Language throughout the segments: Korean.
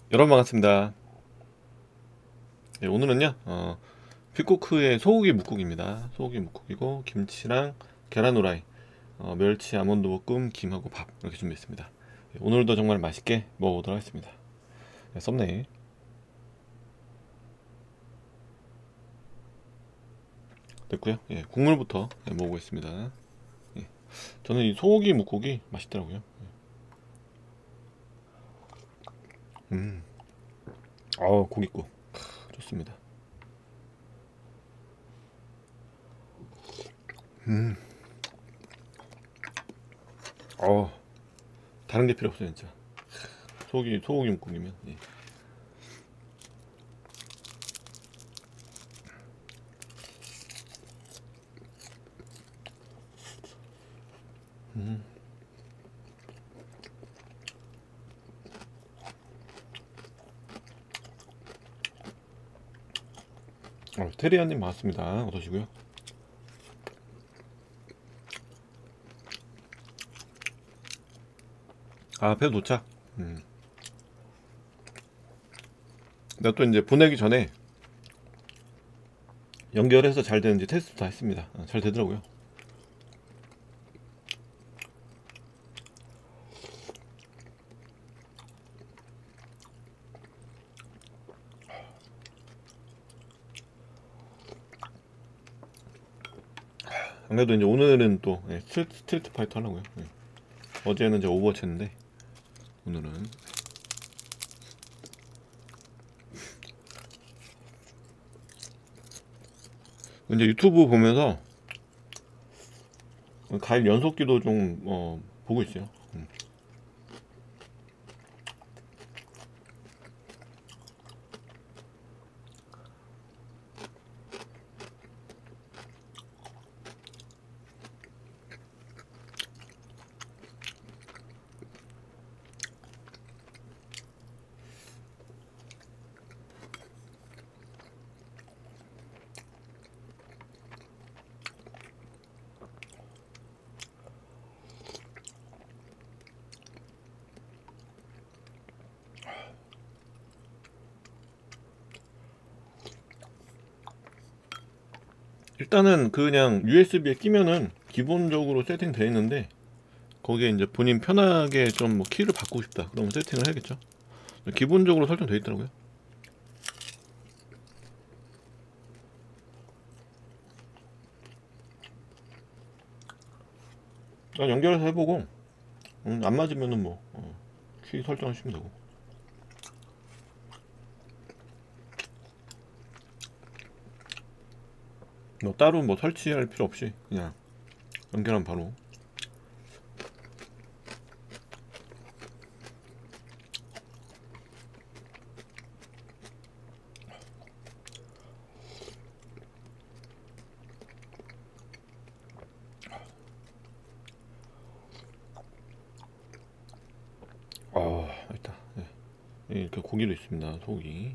여러분 반갑습니다. 네, 오늘은요 피코크의 소고기 묵국입니다. 소고기 묵국이고 김치랑 계란 후라이, 멸치 아몬드 볶음, 김하고 밥 이렇게 준비했습니다. 네, 오늘도 정말 맛있게 먹어보도록 하겠습니다. 네, 썸네일 됐고요. 예, 국물부터 먹어보겠습니다. 예, 저는 이 소고기 묵국이 맛있더라고요. 음, 고깃국 좋습니다. 음, 어 다른 게 필요 없어요 진짜. 소고기 묵국이면 예. 테리아님 반갑습니다. 어서오시고요. 배 도착. 내가 또 이제 보내기 전에 연결해서 잘 되는지 테스트 다 했습니다. 잘 되더라고요. 안 그래도 이제 오늘은 또 스트리트 파이터 하려고요. 어제는 이제 오버워치 했는데 오늘은 이제 유튜브 보면서 가입 연속기도 좀 보고 있어요. 일단은 그냥 USB에 끼면은 기본적으로 세팅되어 있는데 거기에 이제 본인 편하게 좀 뭐 키를 바꾸고 싶다 그러면 세팅을 해야겠죠. 기본적으로 설정되어 있더라고요. 연결해서 해보고 안 맞으면은 뭐 키 설정하시면 되고. 뭐 따로 뭐 설치할 필요 없이 그냥 연결하면 바로. 일단 이렇게 고기도 있습니다. 소고기.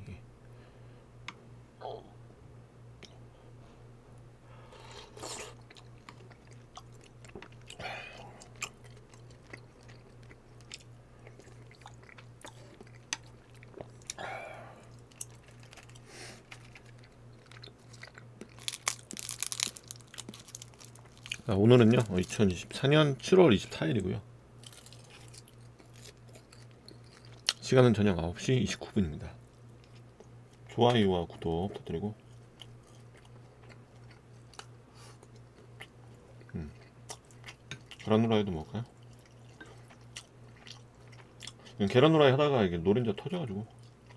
오늘은요 2024년 7월 24일이고요 시간은 저녁 9시 29분입니다 좋아요와 구독 부탁드리고. 계란 후라이도 먹을까요? 계란 후라이 하다가 이게 노른자 터져가지고.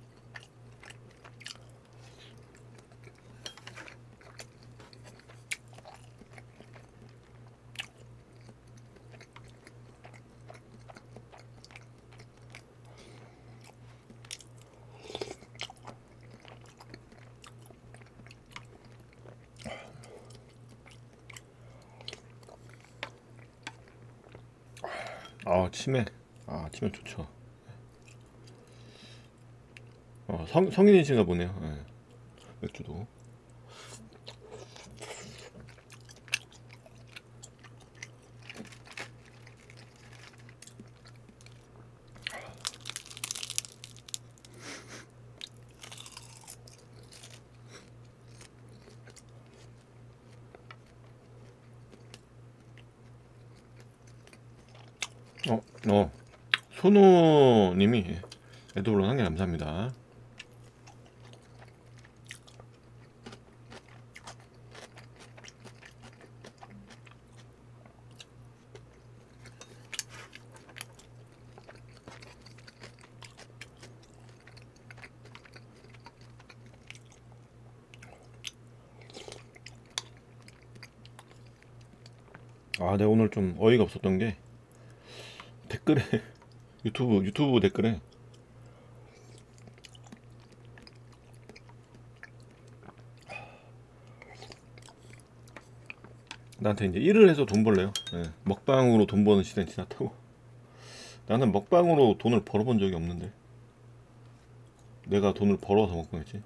치매. 치매 좋죠. 성인이신가 보네요. 맥주도. 어, 소노님이 에드블론 한개 감사합니다. 내가 오늘 좀 어이가 없었던 게 댓글에 유튜브 댓글에 나한테 이제 일을 해서 돈 벌래요. 예, 먹방으로 돈 버는 시대는 지났다고. 나는 먹방으로 돈을 벌어본 적이 없는데 내가 돈을 벌어서 먹방했지.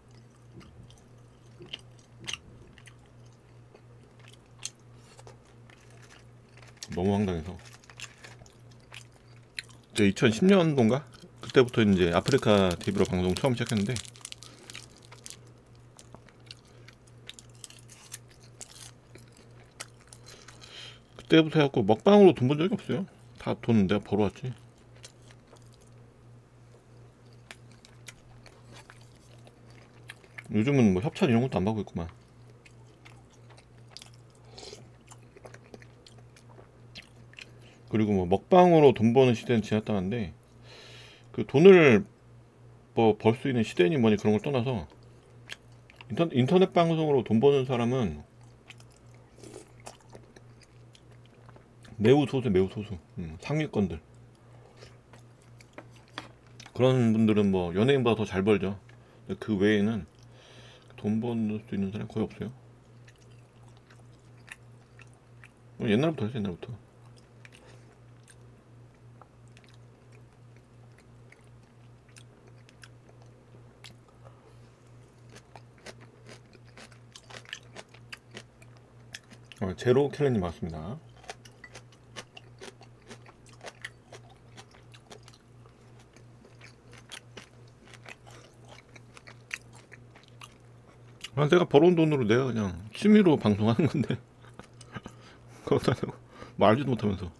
너무 황당해서. 제 2010년도인가? 그때부터 이제 아프리카 TV로 방송 처음 시작했는데 그때부터 해갖고 먹방으로 돈 번 적이 없어요. 다 돈 내가 벌어왔지. 요즘은 뭐 협찬 이런 것도 안 받고 있구만. 그리고 뭐 먹방으로 돈 버는 시대는 지났다는데 그 돈을 뭐 벌 수 있는 시대니 뭐니 그런 걸 떠나서 인터넷 방송으로 돈 버는 사람은 매우 소수. 상위권들. 그런 분들은 뭐 연예인보다 더 잘 벌죠. 근데 그 외에는 돈 버는 수 있는 사람이 거의 없어요. 옛날부터 했어, 옛날부터. 제로 켈레님 맞습니다. 내가 벌어온 돈으로 내가 그냥 취미로 방송하는 건데 그거다 뭐 알지도 못하면서.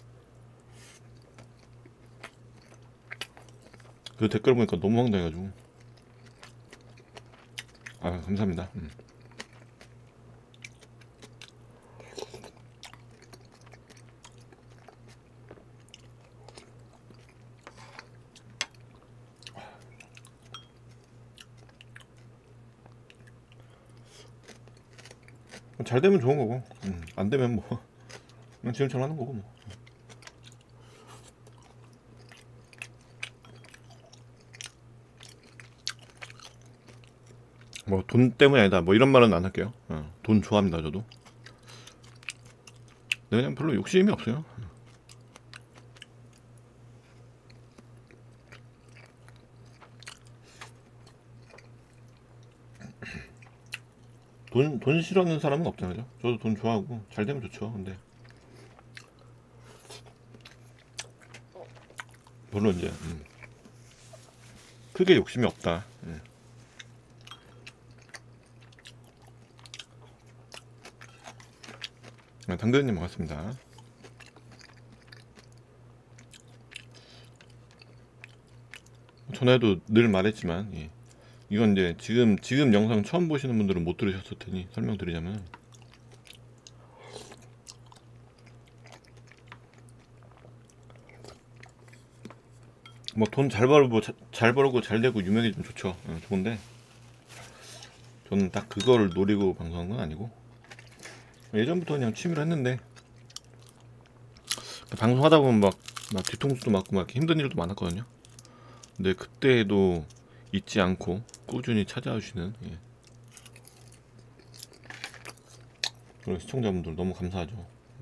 그 댓글 보니까 너무 황당해가지고. 감사합니다. 잘 되면 좋은 거고, 안 되면 뭐 그냥 지금처럼 하는 거고 뭐. 뭐 돈 때문이 아니다 뭐 이런 말은 안 할게요. 돈 좋아합니다 저도. 근데 그냥 별로 욕심이 없어요. 돈 싫어하는 사람은 없잖아요. 저도 돈 좋아하고 잘 되면 좋죠. 근데 별로 이제 크게 욕심이 없다. 당근님 반갑습니다. 전에도 늘 말했지만 이건 이제 지금 영상 처음 보시는 분들은 못 들으셨을 테니 설명드리자면, 뭐 돈 잘 벌고 잘 되고 유명해지면 좋죠. 좋은데 저는 딱 그거를 노리고 방송한 건 아니고 예전부터 그냥 취미로 했는데 방송하다 보면 막 뒤통수도 맞고 막 이렇게 힘든 일도 많았거든요. 근데 그때에도 잊지 않고 꾸준히 찾아주시는 그런 시청자분들 너무 감사하죠.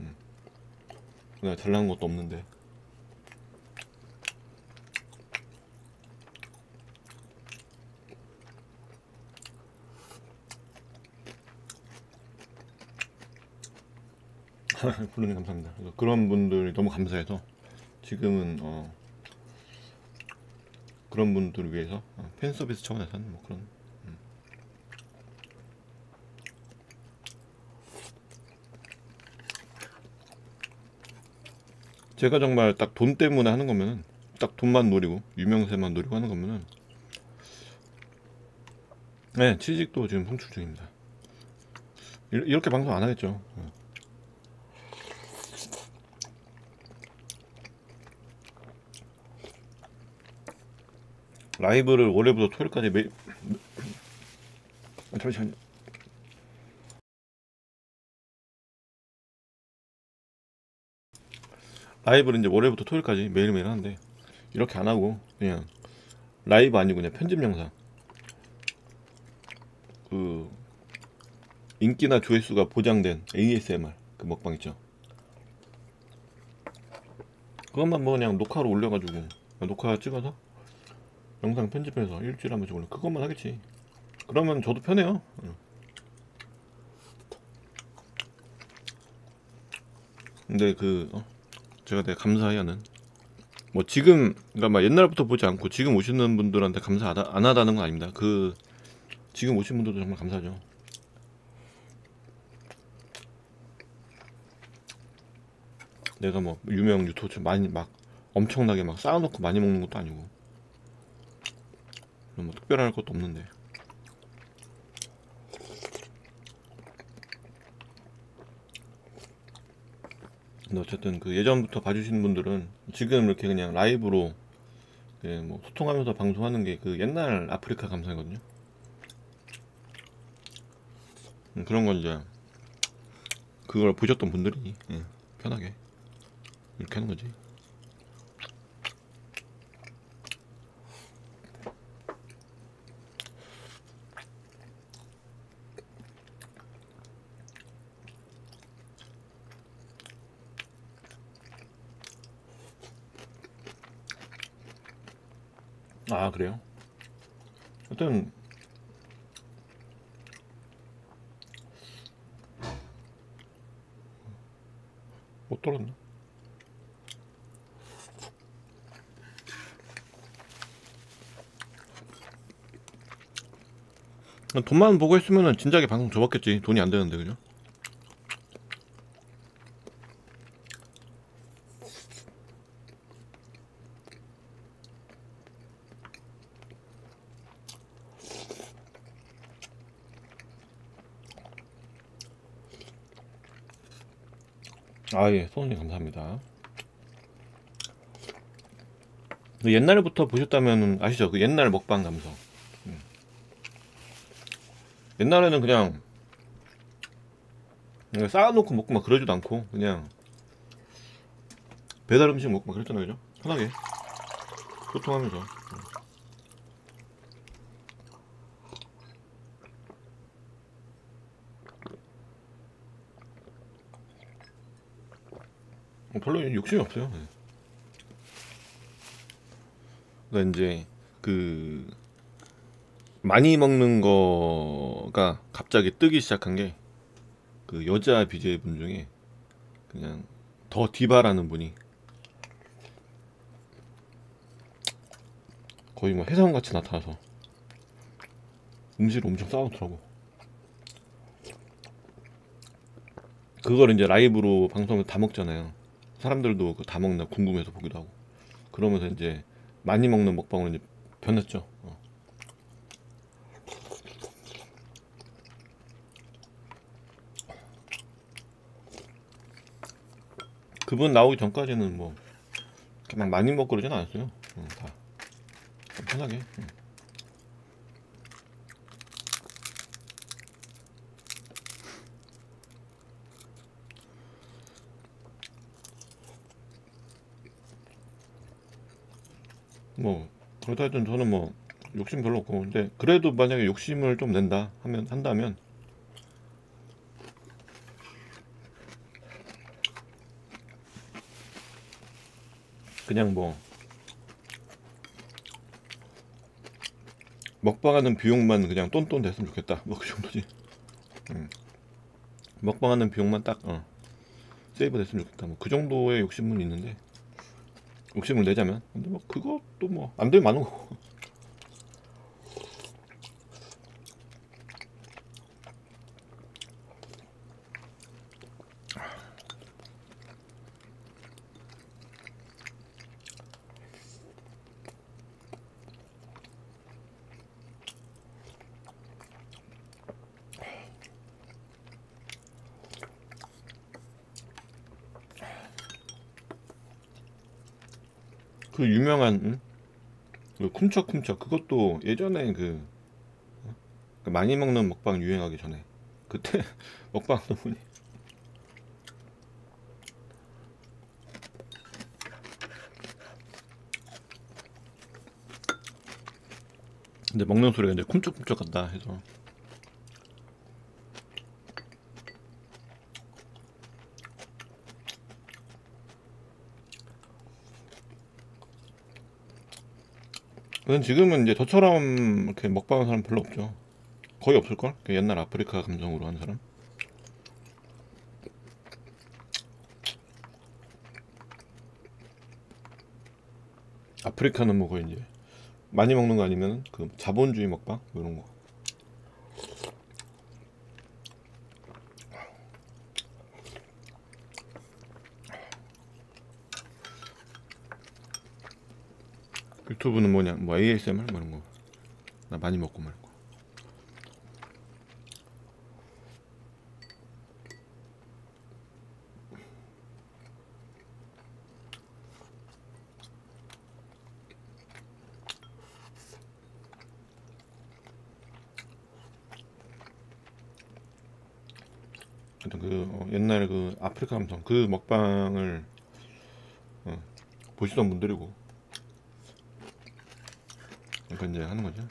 내가 잘나는 것도 없는데. 부르님 감사합니다. 그래서 그런 분들이 너무 감사해서 지금은 그런 분들을 위해서 팬 서비스 차원에서는 뭐 그런 제가 정말 딱 돈 때문에 하는 거면은, 딱 돈만 노리고 유명세만 노리고 하는 거면은, 네, 취직도 지금 송출 중입니다. 이렇게 방송 안 하겠죠. 라이브를 월요일부터 토요일까지 매일. 잠시만요. 라이브를 이제 월요일부터 토요일까지 매일매일 하는데, 이렇게 안 하고 그냥 라이브 아니고 그냥 편집 영상, 그 인기나 조회수가 보장된 ASMR 그 먹방 있죠. 그것만 뭐 그냥 녹화로 올려가지고, 녹화 찍어서 영상 편집해서 일주일에 한 번씩 올려. 그것만 하겠지. 그러면 저도 편해요. 근데 제가 되게 감사해하는, 뭐 지금 그러니까 막 옛날부터 보지 않고 지금 오시는 분들한테 감사 안 하다는 건 아닙니다. 지금 오신 분들도 정말 감사하죠. 내가 뭐 유명 유튜버 많이 막 엄청나게 막 쌓아놓고 많이 먹는 것도 아니고, 뭐 특별할 것도 없는데. 근데 어쨌든 그 예전부터 봐주시는 분들은 지금 이렇게 그냥 라이브로 뭐 소통하면서 방송하는 게 그 옛날 아프리카 감성이거든요. 그런 건 이제 그걸 보셨던 분들이 편하게 이렇게 하는 거지. 아, 그래요? 하여튼 못 떨었나? 돈만 보고 했으면은 진작에 방송 접었겠지. 돈이 안 되는데, 그죠? 아, 예, 소원님 감사합니다. 그 옛날부터 보셨다면 아시죠? 그 옛날 먹방 감성. 옛날에는 그냥 쌓아놓고 먹고 막 그러지도 않고 그냥 배달 음식 먹고 막 그랬잖아요, 그죠? 편하게 소통하면서. 별로 욕심이 없어요. 네. 그러니까 이제 그 많이 먹는 거가 갑자기 뜨기 시작한 게 그 여자 BJ 분 중에 그냥 더 디바라는 분이 거의 뭐 혜성같이 나타나서 음식을 엄청 싸우더라고. 그걸 이제 라이브로 방송을 다 먹잖아요. 사람들도 다 먹나 궁금해서 보기도 하고. 그러면서 이제 많이 먹는 먹방으로 이제 변했죠. 그분 나오기 전까지는 뭐 이렇게 막 많이 먹고 그러진 않았어요. 다 편하게. 뭐 그렇다 하여튼 저는 뭐 욕심 별로 없고, 근데 그래도 만약에 욕심을 좀 낸다 하면 한다면 그냥 뭐 먹방하는 비용만 그냥 똔똔 됐으면 좋겠다, 뭐 그 정도지. 먹방하는 비용만 딱 세이브 됐으면 좋겠다, 뭐 그 정도의 욕심은 있는데, 욕심을 내자면. 근데 뭐 그것도 뭐 안 되면 많은 거고. 그 유명한 그 쿰척쿰척 그것도 예전에 그 많이 먹는 먹방 유행하기 전에 그때 먹방 하던 분이. 근데 먹는 소리가 이제 쿰척쿰척 같다 해서. 근데 지금은 이제 저처럼 이렇게 먹방하는 사람 별로 없죠. 거의 없을걸? 그 옛날 아프리카 감성으로 하는 사람. 아프리카는 뭐 거의 이제 많이 먹는 거 아니면 그 자본주의 먹방 뭐 이런 거. 유튜브는 뭐냐 뭐 ASMR 뭐 이런 거. 나 많이 먹고 말고. 하여튼 옛날 그 아프리카 감성 그 먹방을 보시던 분들이고 그러니까 이제 하는 거죠.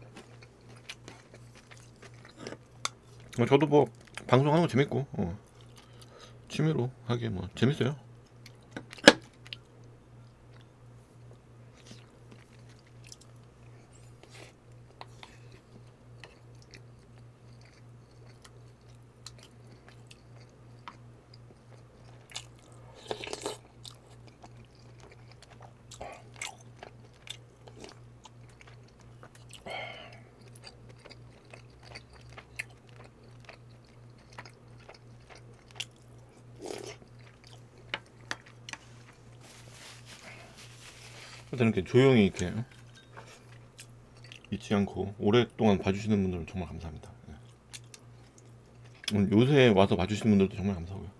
저도 뭐 방송하는 거 재밌고 취미로 하기에 뭐 재밌어요. 일단 이렇게 조용히 이렇게 잊지 않고 오랫동안 봐주시는 분들 정말 감사합니다. 요새 와서 봐주시는 분들도 정말 감사하고요.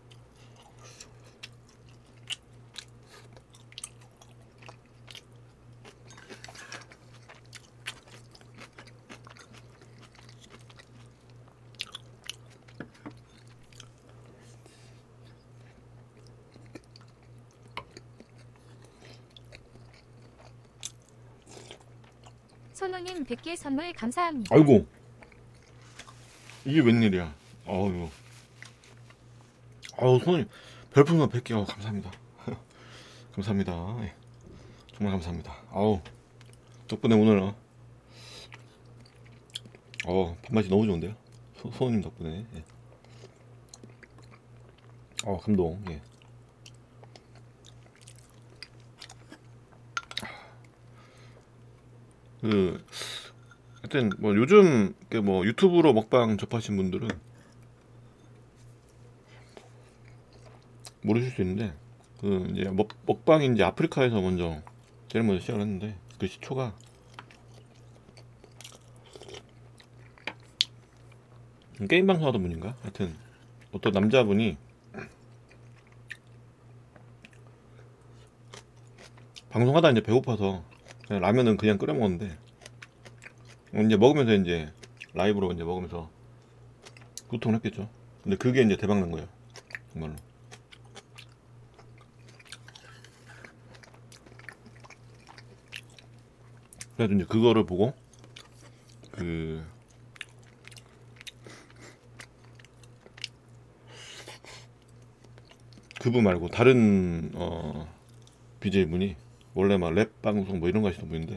손호님 100개 선물 감사합니다. 아이고 이게 웬일이야. 아유 손님 별풍선 100개 감사합니다. 감사합니다. 예. 정말 감사합니다. 덕분에 오늘 밥맛이 너무 좋은데요. 손님 덕분에. 예. 감동. 예. 하여튼 뭐 요즘 뭐 유튜브로 먹방 접하신 분들은 모르실 수 있는데 이제 먹방이 이제 아프리카에서 제일 먼저 시작을 했는데 그 시초가 게임 방송 하던 분인가? 하여튼 어떤 남자분이 방송하다 이제 배고파서 그냥 라면은 그냥 끓여 먹었는데 이제 먹으면서 이제 라이브로 이제 먹으면서 구통을 했겠죠. 근데 그게 이제 대박 난 거예요. 정말로. 그래서 이제 그거를 보고 그분 말고 다른 BJ 분이 원래 막 랩 방송 뭐 이런 거 하시던 분인데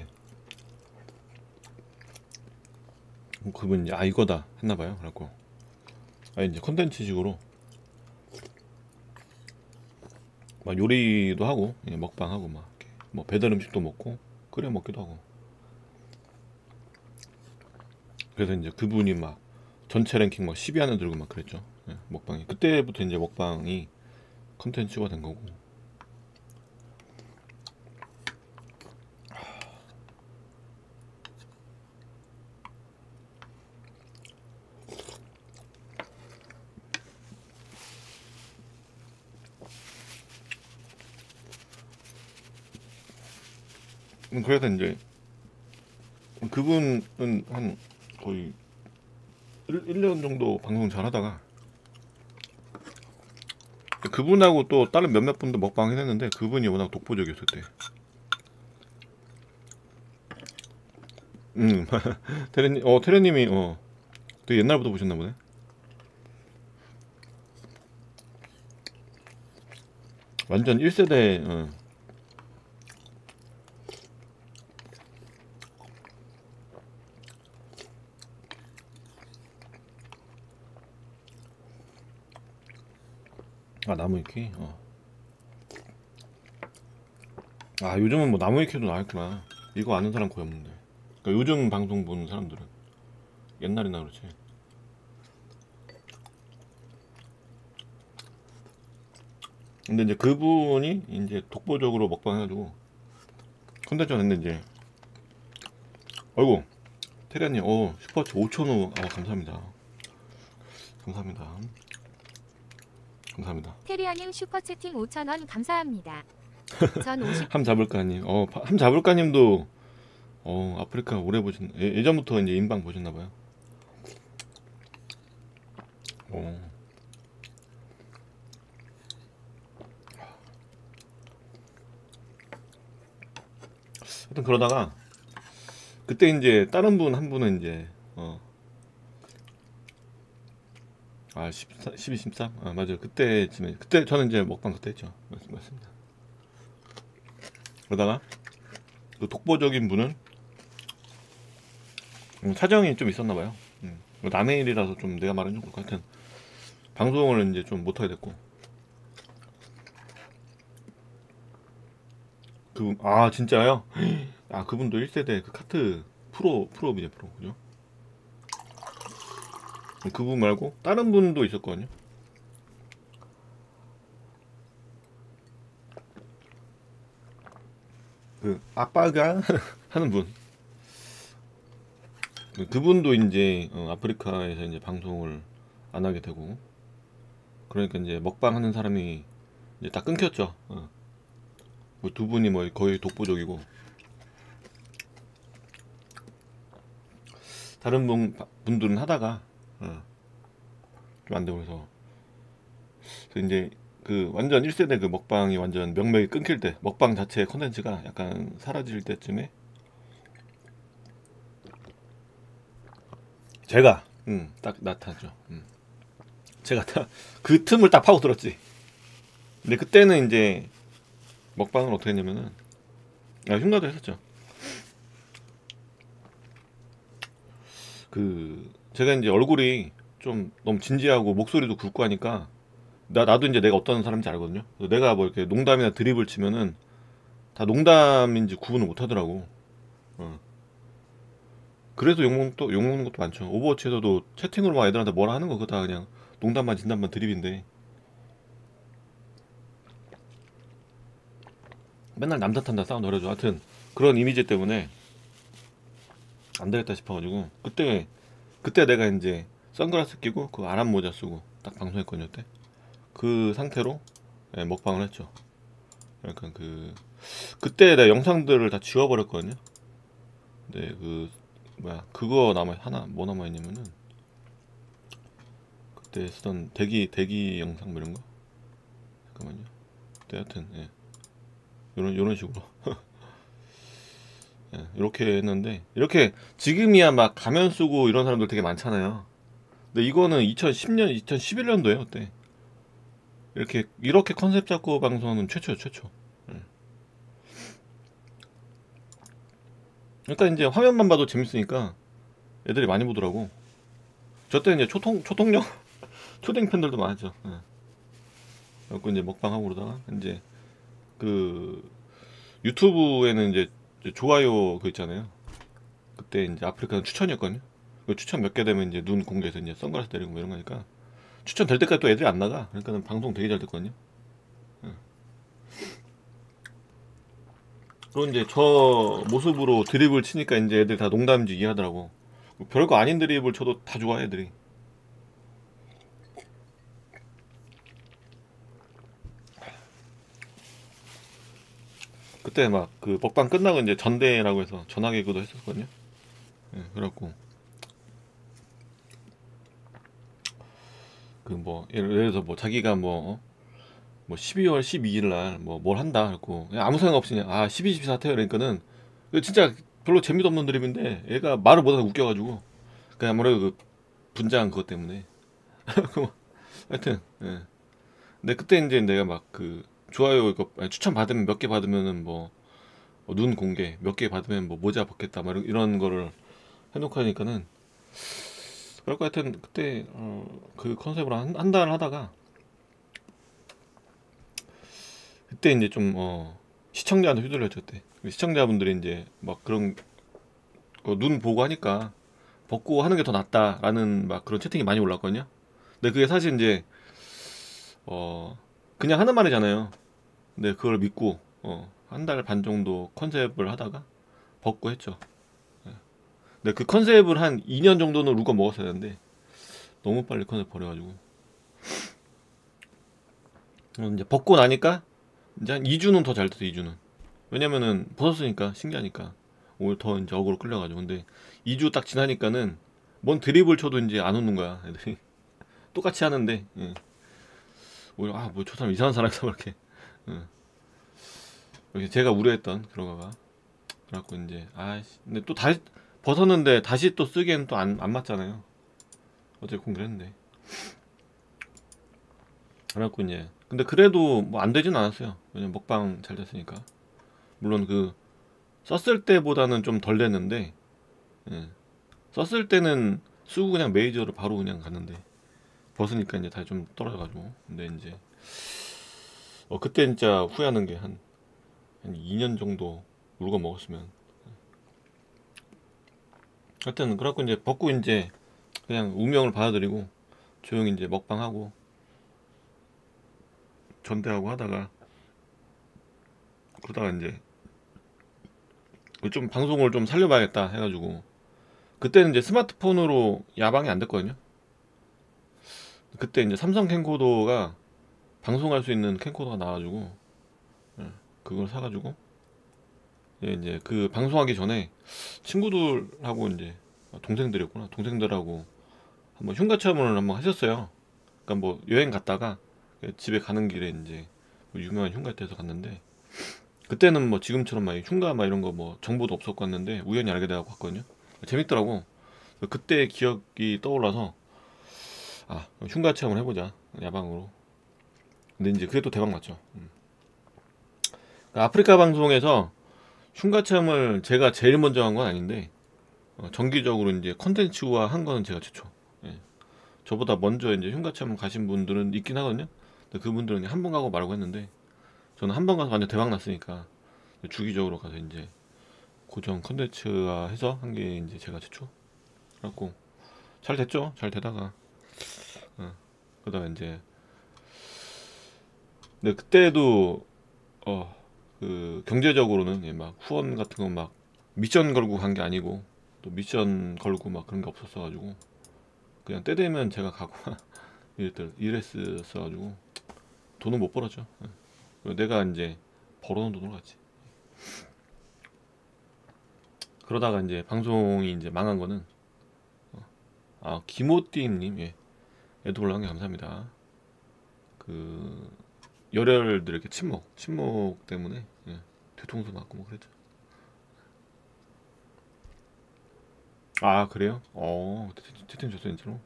그분이 이거다 했나봐요. 그래갖고 이제 컨텐츠식으로 막 요리도 하고 먹방하고 막 이렇게 뭐 배달 음식도 먹고 끓여 먹기도 하고. 그래서 이제 그분이 막 전체 랭킹 막 10위 안에 들고 막 그랬죠. 먹방이 그때부터 이제 먹방이 컨텐츠가 된 거고. 그래서 이제 그분은 한 거의 1년 정도 방송 잘 하다가 그분하고 또 다른 몇몇 분도 먹방 했는데 그분이 워낙 독보적이었을 때. 테레님, 테레님이 되게 옛날부터 보셨나 보네. 완전 1세대. 아, 나무위키. 아, 요즘은 뭐 나무위키도 나왔구나. 이거 아는 사람 거의 없는데. 그러니까 요즘 방송 보는 사람들은 옛날이나 그렇지. 근데 이제 그분이 이제 독보적으로 먹방 해가지고 컨텐츠가 됐는데 이제 아이고 테리아님 슈퍼챗 5,000원 감사합니다. 감사합니다. 감사합니다. 테리아님 슈퍼채팅 5,000원 감사합니다. 전 50. 함잡을까님 함잡을까님도 아프리카 오래 보신 예전부터 이제 인방 보셨나봐요. 하여튼 그러다가 그때 이제 다른 분 한 분은 이제 12, 13? 맞아요. 그때쯤에 그때 저는 이제 먹방 그때 했죠. 맞습니다. 그러다가 그 독보적인 분은 사정이 좀 있었나봐요. 남의 일이라서 좀 내가 말은 좀 그렇고 하여튼 방송을 이제 좀 못하게 됐고 진짜요? 그분도 1세대 그 카트 프로이제 프로 그죠? 그분 말고 다른 분도 있었거든요. 그 아빠가 하는 분. 그분도 이제 아프리카에서 이제 방송을 안 하게 되고 그러니까 이제 먹방 하는 사람이 이제 다 끊겼죠. 뭐 두 분이 뭐 거의 독보적이고 다른 분들은 하다가 좀 안 되고 그래서 이제 그 완전 1세대 그 먹방이 완전 명맥이 끊길 때 먹방 자체의 컨텐츠가 약간 사라질 때쯤에 제가 딱 나타났죠. 제가 딱 그 틈을 딱 파고 들었지. 근데 그때는 이제 먹방을 어떻게 했냐면은 흉가도 했었죠. 그 제가 이제 얼굴이 좀 너무 진지하고 목소리도 굵고 하니까 나도 이제 내가 어떤 사람인지 알거든요. 그래서 내가 뭐 이렇게 농담이나 드립을 치면은 다 농담인지 구분을 못 하더라고. 그래서 욕먹는 것도 많죠. 오버워치에서도 채팅으로 막 애들한테 뭐라 하는 거 그거 다 그냥 농담만 진담만 드립인데 맨날 남 탓한다 싸운다 그래가지고 하여튼 그런 이미지 때문에 안 되겠다 싶어가지고 그때 내가 이제 선글라스 끼고 그 아랍 모자 쓰고 딱 방송했거든요. 그때 그 상태로 먹방을 했죠. 약간 그때 내가 영상들을 다 지워버렸거든요. 근데 그거 뭐 남아있냐면은 그때 쓰던 대기 영상 뭐 이런 거 잠깐만요. 그때 하여튼 요런 식으로 이렇게 했는데 이렇게 지금이야 막 가면 쓰고 이런 사람들 되게 많잖아요. 근데 이거는 2010년 2011년도에요. 그때 이렇게 컨셉 잡고 방송하는 최초예요. 최초. 일단 이제 화면만 봐도 재밌으니까 애들이 많이 보더라고. 저 때 이제 초통령 초딩 팬들도 많았죠. 그래갖고 이제 먹방하고 그러다가 이제 그 유튜브에는 이제 좋아요 그 있잖아요. 그때 이제 아프리카는 추천이었거든요. 그 추천 몇 개 되면 이제 눈 공개해서 이제 선글라스 때리고 뭐 이런 거니까 추천 될 때까지 또 애들이 안 나가. 그러니까는 방송 되게 잘 됐거든요. 그리고 이제 저 모습으로 드립을 치니까 이제 애들 다 농담인지 이해하더라고. 별거 아닌 드립을 쳐도 다 좋아해 애들이. 그때 막 그 먹방 끝나고 이제 전대라고 해서 전화 개그도 했었거든요. 예, 그래갖고 그 뭐 예를 들어서 뭐 자기가 뭐 12월 12일 날 뭐 뭘 한다 했고 그냥 아무 생각 없이 그냥 아 12.12 사태요 그러니까는 그 진짜 별로 재미도 없는 드립인데 얘가 말을 못해서 웃겨가지고 그냥 아무래도 그 분장 그것 때문에 그 뭐, 하여튼 예. 근데 그때 이제 내가 막 그 좋아요 이거 아니, 추천 받으면 몇 개 받으면은 뭐 눈 공개 몇 개 받으면 뭐 모자 벗겠다 막 이런 거를 해놓고 하니까는 그럴 거 하여튼 그때 그 컨셉으로 한 달 하다가 그때 이제 좀 시청자한테 휘둘렸죠 그때 시청자분들이 이제 막 그런 눈 보고 하니까 벗고 하는 게 더 낫다라는 막 그런 채팅이 많이 올랐거든요. 근데 그게 사실 이제 그냥 하는 말이잖아요. 근데 그걸 믿고 한 달 반 정도 컨셉을 하다가 벗고 했죠. 예. 근데 그 컨셉을 한 2년 정도는 누가 먹었어야 되는데 너무 빨리 컨셉 버려가지고 이제 벗고 나니까 이제 한 2주는 더 잘 됐어. 2주는 왜냐면은 벗었으니까 신기하니까 오늘 더 이제 어그로 끌려가지고 근데 2주 딱 지나니까는 뭔 드립을 쳐도 이제 안 웃는 거야 애들이 똑같이 하는데 예. 오히려 뭐 저 사람 이상한 사람이다 이렇게 예. 이렇게 제가 우려했던 그런 거가 그래갖고 이제 근데 또 다시 벗었는데 다시 또 쓰기에는 또 안 맞잖아요. 어쨌든 그랬는데 그래갖고 이제 근데 그래도 뭐 안 되진 않았어요. 왜냐면 먹방 잘 됐으니까 물론 그 썼을 때보다는 좀 덜 됐는데 예. 썼을 때는 쓰고 그냥 메이저로 바로 그냥 갔는데 벗으니까 이제 다시 좀 떨어져가지고 근데 이제 그때 진짜 후회하는 게 한 2년 정도 물건 먹었으면 하여튼 그래갖고 이제 벗고 이제 그냥 운명을 받아들이고 조용히 이제 먹방하고 전대하고 하다가 그러다가 이제 좀 방송을 좀 살려봐야겠다 해가지고 그때는 이제 스마트폰으로 야방이 안 됐거든요. 그때 이제 삼성 캠코더가 방송할 수 있는 캠코더가 나와가지고 예, 그걸 사가지고 이제 그 방송하기 전에 친구들하고 이제 동생들이었구나 동생들하고 한번 흉가 체험을 한번 하셨어요. 그러니까 뭐 여행 갔다가 집에 가는 길에 이제 뭐 유명한 흉가집에서 갔는데 그때는 뭐 지금처럼 막 흉가 막 이런 거 뭐 정보도 없었고 왔는데 우연히 알게 돼갖고 갔거든요. 재밌더라고. 그때 기억이 떠올라서 흉가 체험을 해보자 야방으로. 근데 이제 그게 또 대박 났죠. 그러니까 아프리카 방송에서 흉가 체험을 제가 제일 먼저 한 건 아닌데 정기적으로 이제 컨텐츠화 한 거는 제가 최초. 예. 저보다 먼저 이제 흉가 체험 가신 분들은 있긴 하거든요. 근데 그분들은 한 번 가고 말고 했는데 저는 한 번 가서 완전 대박 났으니까 주기적으로 가서 이제 고정 컨텐츠화 해서 한 게 이제 제가 최초. 그래갖고 잘 됐죠. 잘 되다가 그러다가 이제 근데 그때도 그 경제적으로는 막 후원 같은 거 막 미션 걸고 간 게 아니고 또 미션 걸고 막 그런 게 없었어가지고 그냥 때 되면 제가 가고 이랬었어가지고 돈은 못 벌었죠. 내가 이제 벌어놓은 돈으로 갔지. 그러다가 이제 방송이 이제 망한 거는 김호띠님 애도 올라온 게 감사합니다. 그 열혈들 이렇게 침묵 때문에 뒤통수 맞고 뭐 그랬죠. 그래요? 채팅 줬어요 진짜로.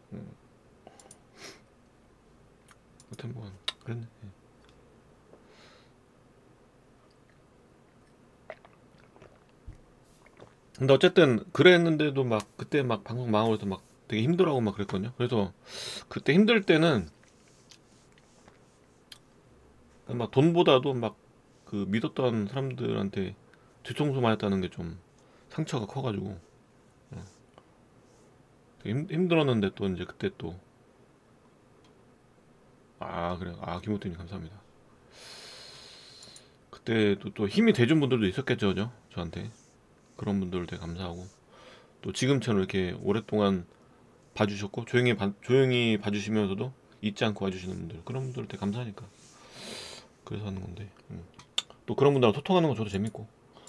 하여튼 뭐 그랬네. 근데 어쨌든 그랬는데도 막 그때 막 방송 망하고 해서 막 되게 힘들어하고 막 그랬거든요. 그래서 그때 힘들 때는 막 돈보다도 막 그 믿었던 사람들한테 뒤통수 맞았다는 게 좀 상처가 커가지고 되게 힘들었는데 또 이제 그때 또 그래요. 김호태님 감사합니다. 그때 또 힘이 돼준 분들도 있었겠죠, 그죠? 저한테 그런 분들 되게 감사하고 또 지금처럼 이렇게 오랫동안 봐주셨고 조용히 봐주시면서도 잊지 않고 와주시는 분들 그런 분들 되게 감사하니까 그래서 하는 건데 또 그런 분들하고 소통하는 거 저도 재밌고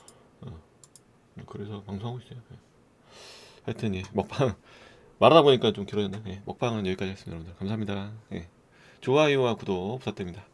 그래서 방송하고 있어요. 예. 하여튼 예, 먹방 말하다 보니까 좀 길어졌네. 예, 먹방은 여기까지 하겠습니다. 여러분들 감사합니다. 예. 좋아요와 구독 부탁드립니다.